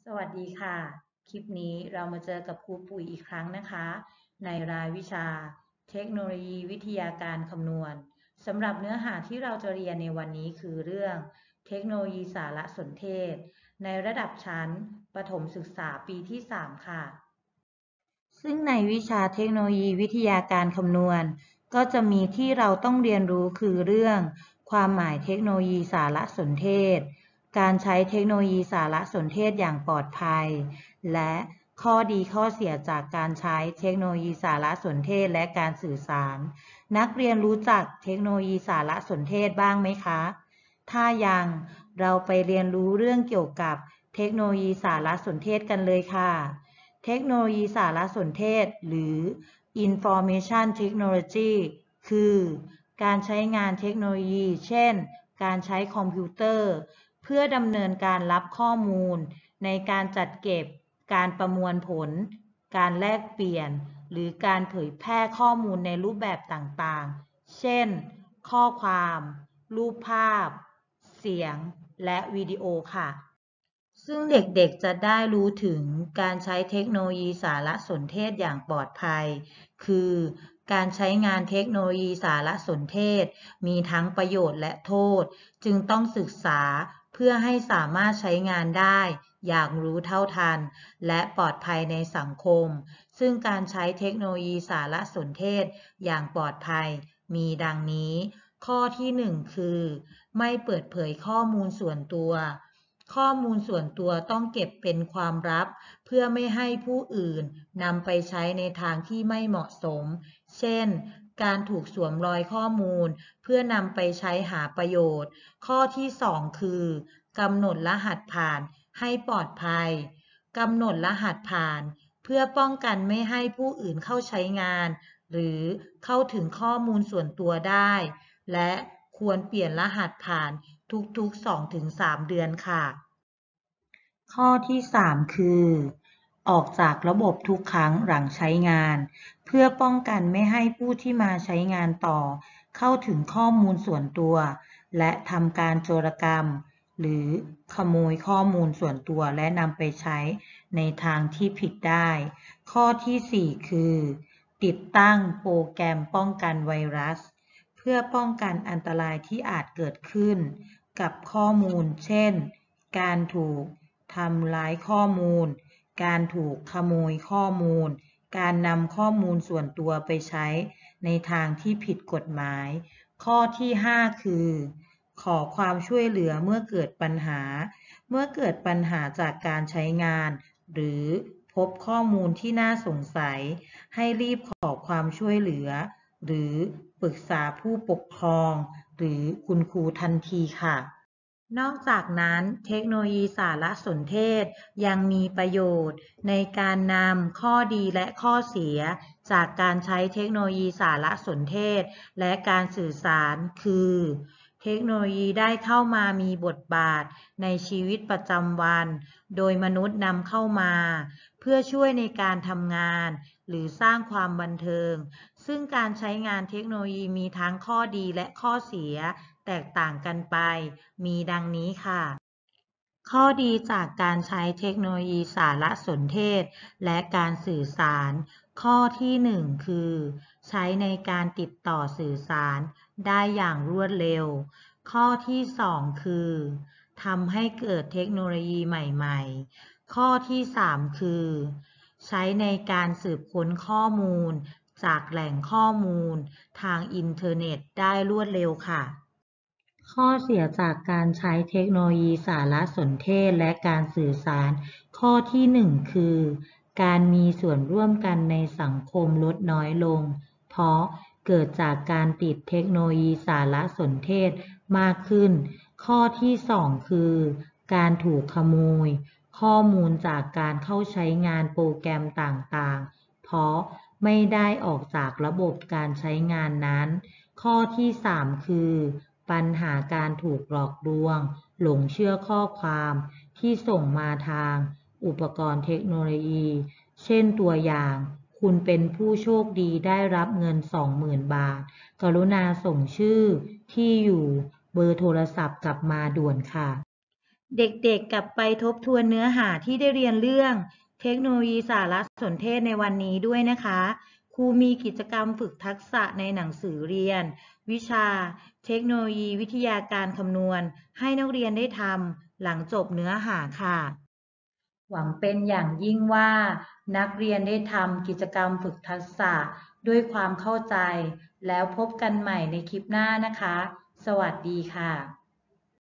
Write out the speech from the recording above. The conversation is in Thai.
สวัสดีค่ะ คลิปนี้เรามาเจอกับครูปุ๋ยอีกครั้งนะคะ ในรายวิชาเทคโนโลยีวิทยาการคำนวณสำหรับเนื้อหาที่เราจะเรียนในวันนี้คือเรื่องเทคโนโลยีสารสนเทศในระดับชั้นประถมศึกษาปีที่ 3 ค่ะ ซึ่งในวิชาเทคโนโลยีวิทยาการคำนวณก็จะมีที่เราต้องเรียนรู้คือเรื่องความหมายเทคโนโลยีสารสนเทศการใช้เทคโนโลยีสารสนเทศอย่างปลอดภัยและข้อดีข้อเสียจากการใช้เทคโนโลยีสารสนเทศและการสื่อสารนักเรียนรู้จักเทคโนโลยีสารสนเทศบ้างไหมคะถ้ายังเราไปเรียนรู้เรื่องเกี่ยวกับเทคโนโลยีสารสนเทศกันเลยค่ะเทคโนโลยีสารสนเทศหรือ Information Technology คือการใช้งานเทคโนโลยีเช่นการใช้คอมพิวเตอร์เพื่อดำเนินการรับข้อมูลในการจัดเก็บการประมวลผลการแลกเปลี่ยนหรือการเผยแพร่ข้อมูลในรูปแบบต่างๆเช่นข้อความรูปภาพเสียงและวิดีโอค่ะซึ่งเด็กๆจะได้รู้ถึงการใช้เทคโนโลยีสารสนเทศอย่างปลอดภัยคือการใช้งานเทคโนโลยีสารสนเทศมีทั้งประโยชน์และโทษจึงต้องศึกษาเพื่อให้สามารถใช้งานได้อย่างรู้เท่าทันและปลอดภัยในสังคมซึ่งการใช้เทคโนโลยีสารสนเทศอย่างปลอดภัยมีดังนี้ข้อที่1คือไม่เปิดเผยข้อมูลส่วนตัวข้อมูลส่วนตัวต้องเก็บเป็นความลับเพื่อไม่ให้ผู้อื่นนำไปใช้ในทางที่ไม่เหมาะสมเช่นการถูกสวมรอยข้อมูลเพื่อนำไปใช้หาประโยชน์ข้อที่2คือกำหนดรหัสผ่านให้ปลอดภัยกำหนดรหัสผ่านเพื่อป้องกันไม่ให้ผู้อื่นเข้าใช้งานหรือเข้าถึงข้อมูลส่วนตัวได้และควรเปลี่ยนรหัสผ่านทุกๆ 2-3 เดือนค่ะข้อที่3คือออกจากระบบทุกครั้งหลังใช้งานเพื่อป้องกันไม่ให้ผู้ที่มาใช้งานต่อเข้าถึงข้อมูลส่วนตัวและทำการโจรกรรมหรือขโมยข้อมูลส่วนตัวและนำไปใช้ในทางที่ผิดได้ข้อที่4คือติดตั้งโปรแกรมป้องกันไวรัสเพื่อป้องกันอันตรายที่อาจเกิดขึ้นกับข้อมูลเช่นการถูกทำร้ายข้อมูลการถูกขโมยข้อมูลการนำข้อมูลส่วนตัวไปใช้ในทางที่ผิดกฎหมายข้อที่5คือขอความช่วยเหลือเมื่อเกิดปัญหาจากการใช้งานหรือพบข้อมูลที่น่าสงสัยให้รีบขอความช่วยเหลือหรือปรึกษาผู้ปกครองหรือคุณครูทันทีค่ะนอกจากนั้นเทคโนโลยีสารสนเทศยังมีประโยชน์ในการนำข้อดีและข้อเสียจากการใช้เทคโนโลยีสารสนเทศและการสื่อสารคือเทคโนโลยีได้เข้ามามีบทบาทในชีวิตประจำวันโดยมนุษย์นำเข้ามาเพื่อช่วยในการทำงานหรือสร้างความบันเทิงซึ่งการใช้งานเทคโนโลยีมีทั้งข้อดีและข้อเสียแตกต่างกันไปมีดังนี้ค่ะข้อดีจากการใช้เทคโนโลยีสารสนเทศและการสื่อสารข้อที่1คือใช้ในการติดต่อสื่อสารได้อย่างรวดเร็วข้อที่2คือทำให้เกิดเทคโนโลยีใหม่ๆข้อที่3คือใช้ในการสืบค้นข้อมูลจากแหล่งข้อมูลทางอินเทอร์เน็ตได้รวดเร็วค่ะ ข้อเสียจากการใช้เทคโนโลยีสารสนเทศและการสื่อสารข้อที่1คือการมีส่วนร่วมกันในสังคมลดน้อยลงเพราะเกิดจากการติดเทคโนโลยีสารสนเทศมากขึ้นข้อที่2คือการถูกขโมยข้อมูลจากการเข้าใช้งานโปรแกรมต่างๆเพราะไม่ได้ออกจากระบบการใช้งานนั้นข้อที่3คือปัญหาการถูกหลอกลวงหลงเชื่อข้อความที่ส่งมาทางอุปกรณ์เทคโนโลยีเช่นตัวอย่างคุณเป็นผู้โชคดีได้รับเงิน 20,000 บาทกรุณาส่งชื่อที่อยู่เบอร์โทรศัพท์กลับมาด่วนค่ะเด็กๆกลับไปทบทวนเนื้อหาที่ได้เรียนเรื่องเทคโนโลยีสารสนเทศในวันนี้ด้วยนะคะครูมีกิจกรรมฝึกทักษะในหนังสือเรียนวิชาเทคโนโลยีวิทยาการคำนวณให้นักเรียนได้ทำหลังจบเนื้อหาค่ะหวังเป็นอย่างยิ่งว่านักเรียนได้ทำกิจกรรมฝึกทักษะด้วยความเข้าใจแล้วพบกันใหม่ในคลิปหน้านะคะสวัสดีค่ะ